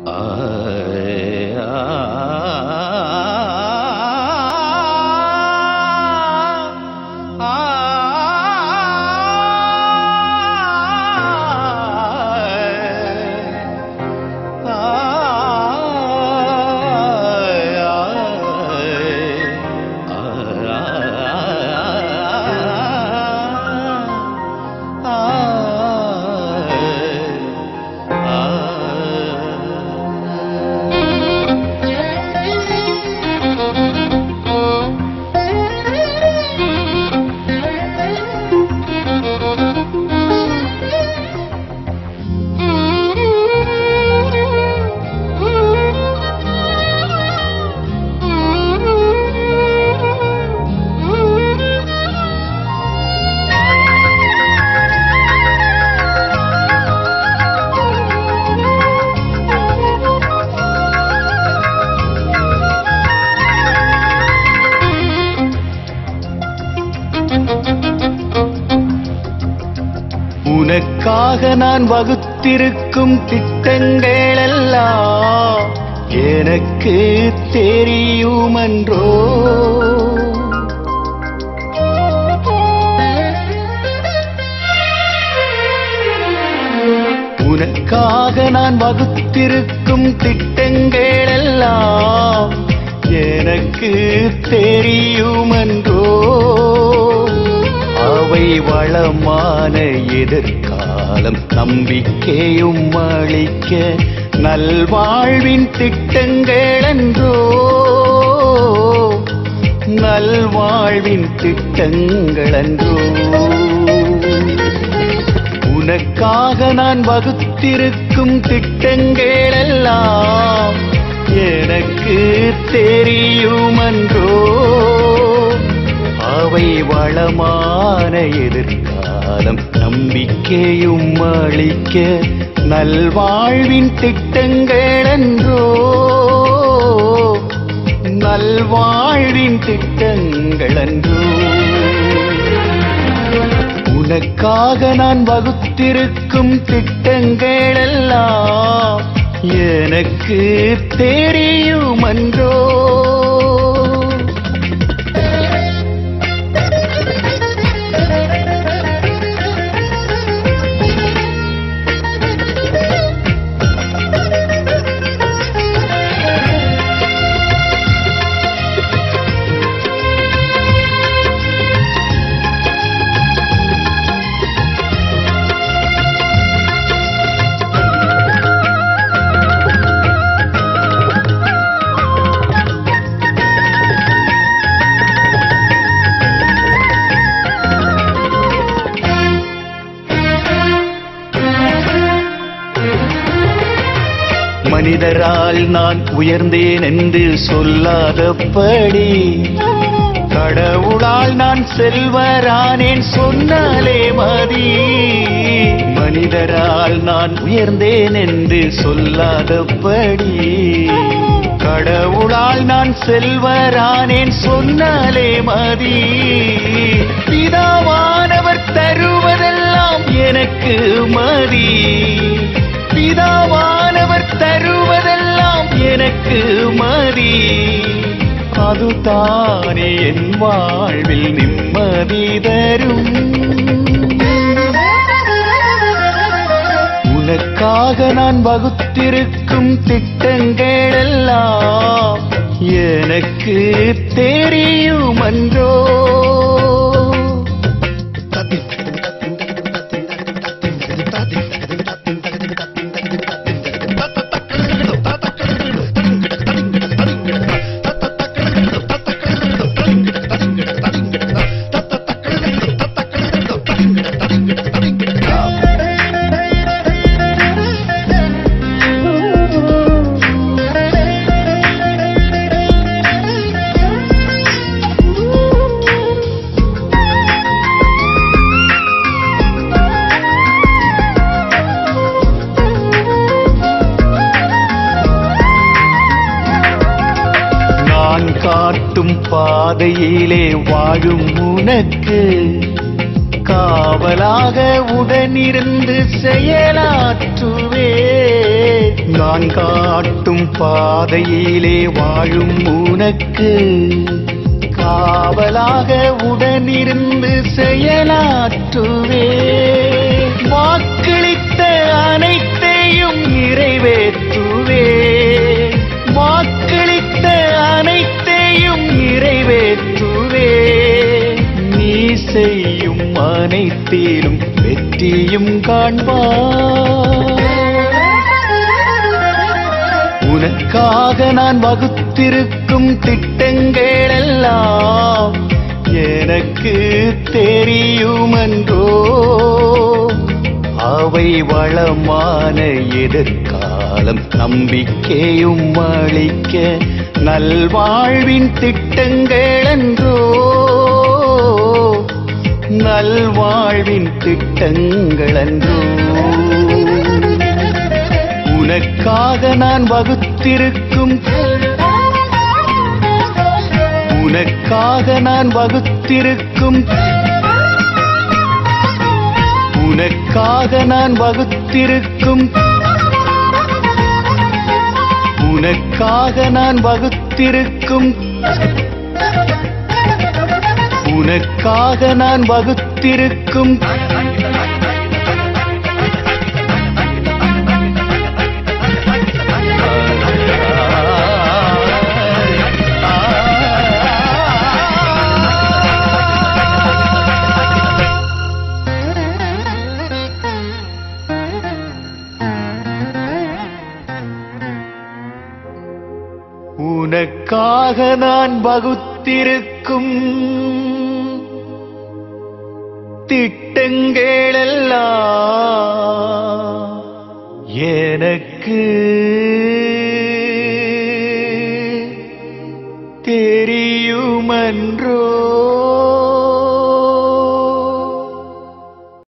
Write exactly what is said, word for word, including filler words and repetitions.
உனக்காக நான் வகுத்திருக்கும் திட்டங்கள் எல்லாம் எனக்கு தெரியுமன்றோ. உனக்காக நான் வகுத்திருக்கும் திட்டங்கள் எல்லாம் எனக்கு தெரியுமன்றோ. அவை வளமான எதிர்காலம் நம்பிக்கையும் அளிக்க நல்வாழ்வின் திட்டங்கள் என்றோ. நல்வாழ்வின் திட்டங்கள் என்றோ. உனக்காக நான் வகுத்திருக்கும் திட்டங்கள் எல்லாம் எனக்கு தெரியுமன்றோ. அவை வளமான எதிர்காலம் நம்பிக்கையும் அளிக்க நல்வாழ்வின் திட்டங்கள் என்றோ. நல்வாழ்வின் திட்டங்கள் என்றோ. உனக்காக நான் வகுத்திருக்கும் திட்டங்கள் எல்லாம் எனக்கு தெரியுமன்றோ. மனிதரால் நான் உயர்ந்தேன் என்று சொல்லாதபடி கடவுளால் நான் செல்வரானேன் சொன்னாலே மதி. மனிதரால் நான் உயர்ந்தேன் என்று சொல்லாதபடி கடவுளால் நான் செல்வரானேன் சொன்னாலே மதி. பிதாவானவர் தருவதெல்லாம் எனக்கு மதி. பிதாவானவர் தருவதெல்லாம் எனக்கு மதி. அதுதானே என் வாழ்வில் நிம்மதி தரும். உனக்காக நான் வகுத்திருக்கும் திட்டங்கள் எல்லாம் எனக்கு தெரியுமன்றோ. காட்டும் பாதையிலே வாழும் உனக்கு காவலாக உடனிருந்து செயலாற்றுவே. நான் காட்டும் பாதையிலே வாழும் உனக்கு காவலாக உடனிருந்து செயலாற்றுவே. வாக்களித்த அனைத்தையும் நிறைவேற்றுவே. வாக்களித்த அனைத்தையும் நிறைவேற்றுவே. நீ செய்யும் அனைத்திலும் வெற்றியும் காண்பாய். உனக்காக நான் வகுத்திருக்கும் திட்டங்கள் எல்லாம் எனக்கு தெரியுமென்றோ. அவை வளமான எதிர்காலம் நம்பிக்கையும் அளிக்க நல்வாழ்வின் திட்டங்கள் என்றோ. நல்வாழ்வின் திட்டங்கள் என்றோ. உனக்காக நான் வகுத்திருக்கும் உனக்காக நான் வகுத்திருக்கும் உனக்காக நான் வகுத்திருக்கும் உனக்காக நான் வகுத்திருக்கும் உனக்காக நான் வகுத்திருக்கும் உனக்காக நான் வகுத்திருக்கும் திட்டங்களெல்லாம் எனக்கு தெரியுமன்றோ.